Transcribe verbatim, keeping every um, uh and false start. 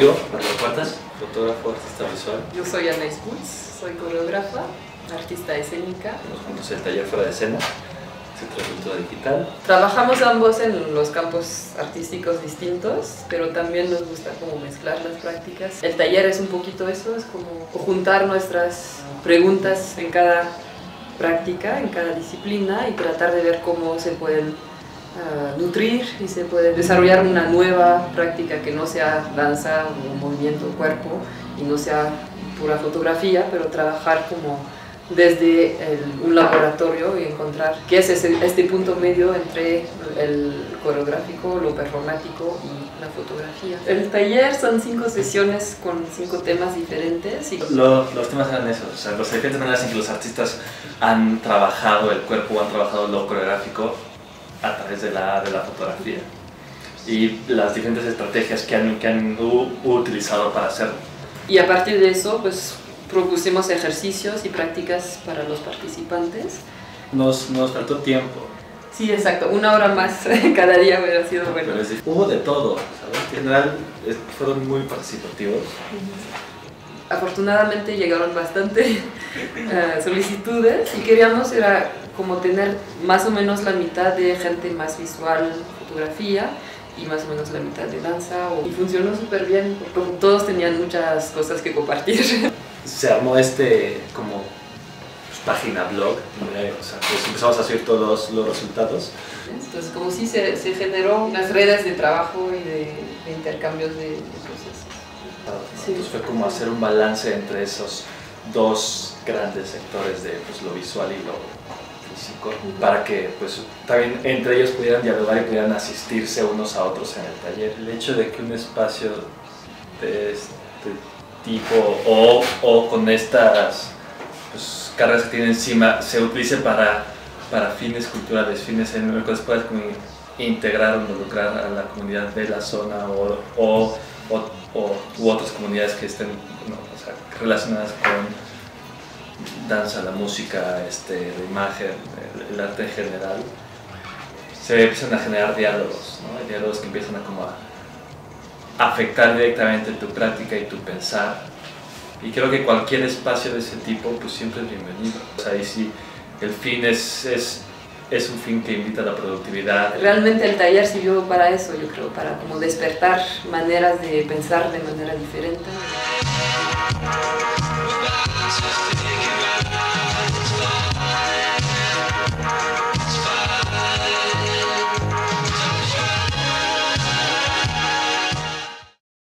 Rodrigo Cuartas, fotógrafo, artista visual. Yo soy Anaís Puig, soy coreógrafa, artista escénica. Nos juntos el taller Fuera de Escena, Centro de Cultura Digital. Trabajamos ambos en los campos artísticos distintos, pero también nos gusta como mezclar las prácticas. El taller es un poquito eso, es como juntar nuestras preguntas en cada práctica, en cada disciplina y tratar de ver cómo se pueden uh, nutrir y se puede desarrollar una nueva práctica que no sea danza o movimiento o cuerpo y no sea pura fotografía, pero trabajar como desde el, un laboratorio y encontrar qué es ese, este punto medio entre el coreográfico, lo performático y la fotografía. El taller son cinco sesiones con cinco temas diferentes. Y Lo, los temas eran esos, o sea, las diferentes maneras en que los artistas han trabajado el cuerpo o han trabajado lo coreográfico a través de la, de la fotografía y las diferentes estrategias que han, que han u, utilizado para hacerlo. Y a partir de eso, pues propusimos ejercicios y prácticas para los participantes. Nos, nos faltó tiempo. Sí, exacto, una hora más cada día hubiera sido bueno. Pero es decir, hubo de todo, ¿sabes? En general fueron muy participativos. Afortunadamente llegaron bastante uh, solicitudes y queríamos era como tener más o menos la mitad de gente más visual, fotografía, y más o menos la mitad de danza, y funcionó súper bien, porque todos tenían muchas cosas que compartir. Se armó este como página blog, donde, o sea, pues empezamos a subir todos los, los resultados. Entonces como si se, se generó unas redes de trabajo y de, de intercambios de, de procesos. Sí. Entonces fue como hacer un balance entre esos dos grandes sectores de pues, lo visual y lo físico, uh-huh. para que pues, también entre ellos pudieran dialogar y pudieran asistirse unos a otros en el taller. El hecho de que un espacio de este tipo o, o con estas pues, cargas que tiene encima se utilice para, para fines culturales, fines en los que puedas como integrar o involucrar a la comunidad de la zona o, o, o, o u otras comunidades que estén no, o sea, relacionadas con danza, la música, este, la imagen, el, el arte en general. Se empiezan a generar diálogos, ¿no? Diálogos que empiezan a como a afectar directamente tu práctica y tu pensar, y creo que cualquier espacio de ese tipo pues siempre es bienvenido. O sea, y si el fin es, es, es un fin que invita a la productividad. Realmente el taller sirvió para eso, yo creo, para como despertar maneras de pensar de manera diferente.